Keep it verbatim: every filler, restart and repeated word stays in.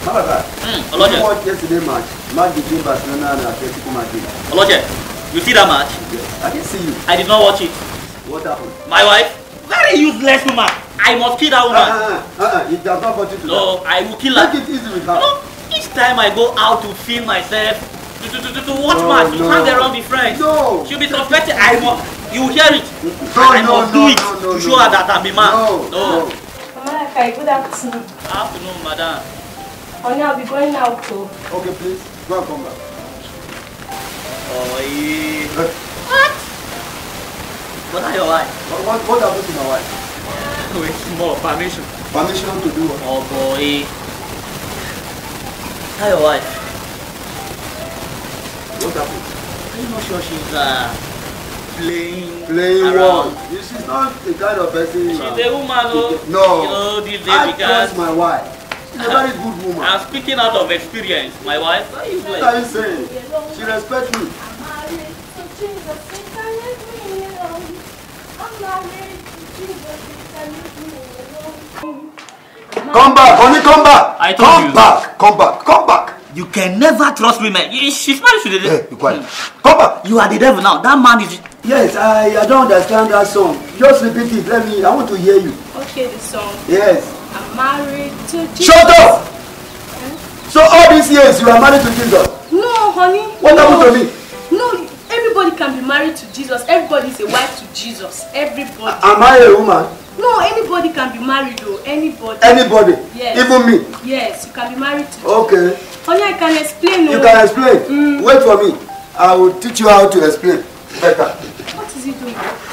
Malachi. Mm, Oloche. You watched yesterday match? Match between Barcelona and Atletico Madrid. Oloche, you see that match? Yes. I didn't see you. I did not watch it. What happened? My wife, very useless woman. I must kill that woman. Uh, uh, uh, uh, it does not want you to No, I will kill her. Take it easy with her. No, each time I go out to film myself, to, to, to, to, to watch no, match, you no. can't get around the friends. No. She'll be suspected. I must, you will hear it. No, I no, must no, do it no, no, to show no. her that I'm a man. No, no. no. Malachi, good afternoon. Afternoon, madam. Honey, I'll be going out too. Okay, please. Go and come back. Oh, yeah. Uh, What? What are your wife? what, what, what happened to my wife? Wait, more permission. Permission to do what? Oh boy. How your wife? What happened? Are you not sure she's uh, playing Playing around? what? She's not the kind of person. She's uh, a woman, oh. No. You know, these days I because trust my wife. She's a very good woman. I'm speaking out of experience. My wife, what are you What doing? are you saying? She respects me. Come back, honey, come back. I told come you. back, come back, come back. You can never trust women. You- She's married to the devil. Hey, be quiet. Come back. You are the devil now. That man is. Yes, I, I don't understand that song. Just repeat it. Let me. I want to hear you. Okay, the song. Yes. I'm married to Jesus. Shut up. So all these years you are married to Jesus. No, honey. What no. happened to me? No, everybody can be married to Jesus. Everybody is a wife to Jesus. Everybody. Am I a woman? No, anybody can be married though. Anybody. Anybody? Yes. Even me? Yes, you can be married to Jesus. Okay. Honey, I can explain. You no. can explain. Mm. Wait for me. I will teach you how to explain better. What is he doing?